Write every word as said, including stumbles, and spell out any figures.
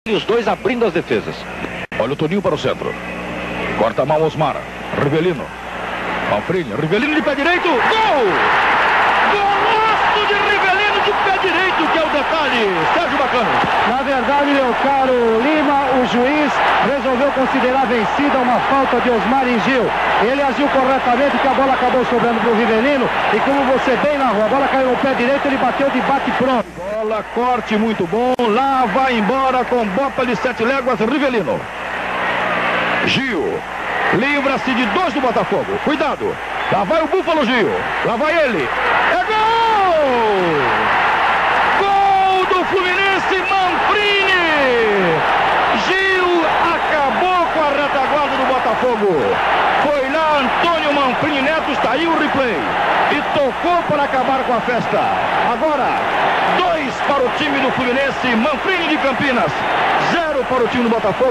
E os dois abrindo as defesas. Olha o Toninho para o centro. Corta a mão Osmar. Rivelino. Manfrini. Rivelino de pé direito. Gol! Golaço de Rivelino de pé direito, que é o detalhe. Sérgio Bacano. Na verdade, meu caro Lima, o juiz resolveu considerar vencida uma falta de Osmar em Gil. Ele agiu corretamente, que a bola acabou sobrando para o Rivelino. E como você bem narrou, a bola caiu no pé direito, ele bateu de bate pronto. Bola, corte muito bom. Lá vai embora com bota de sete léguas, Rivelino. Gil. Livra-se de dois do Botafogo. Cuidado. Lá vai o Búfalo Gil. Lá vai ele. É gol! Gol do Fluminense, Manfrini. Gil acabou com a retaguarda do Botafogo. Foi lá Antônio Manfrini Neto, está aí o replay. E tocou para acabar com a festa. Agora, dois para o time do Fluminense, Manfrini de Campinas. Zero para o time do Botafogo.